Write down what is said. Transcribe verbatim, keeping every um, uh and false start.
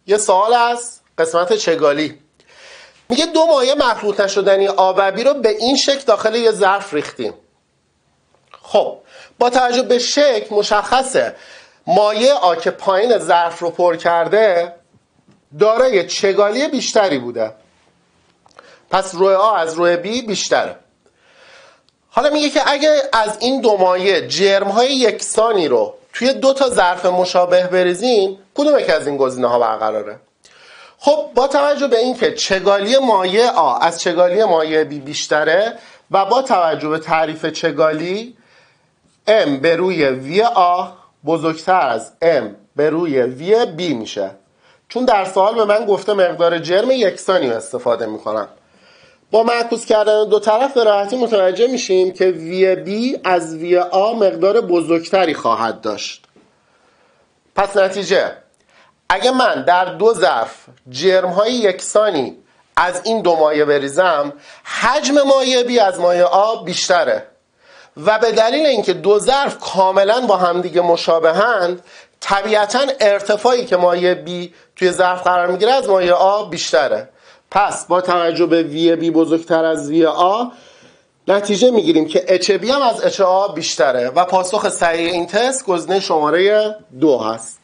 یه سوال از قسمت چگالی. میگه دو مایع مخلوط نشدنی آب و بی رو به این شکل داخل یه ظرف ریختیم. خب با توجه به شکل مشخصه مایع آ که پایین ظرف رو پر کرده دارای چگالی بیشتری بوده، پس روی آ از روی بی بیشتره. حالا میگه که اگه از این دو مایع جرم‌های یکسانی رو توی دو تا ظرف مشابه بریزیم، کدوم یک از این گزینه‌ها برقراره؟ خب با توجه به اینکه چگالی مایع آ از چگالی مایع بی بیشتره و با توجه به تعریف چگالی M به روی وی آ بزرگتر از M به روی وی بی میشه، چون در سوال به من گفته مقدار جرم یکسانی رو استفاده میکنم. با معکوس کردن دو طرف به راحتی متوجه میشیم که وی بی از وی آ مقدار بزرگتری خواهد داشت. پس نتیجه اگه من در دو ظرف جرم‌های یکسانی از این دو مایع بریزم، حجم مایع بی از مایع آ بیشتره و به دلیل اینکه دو ظرف کاملا با همدیگه مشابهند، طبیعتاً ارتفاعی که مایع بی توی ظرف قرار میگیره از مایع آ بیشتره. پس با توجه به وی بی بزرگتر از وی آ نتیجه میگیریم که اچ بی هم از اچ آ بیشتره و پاسخ صحیح این تست گزینه شماره دو هست.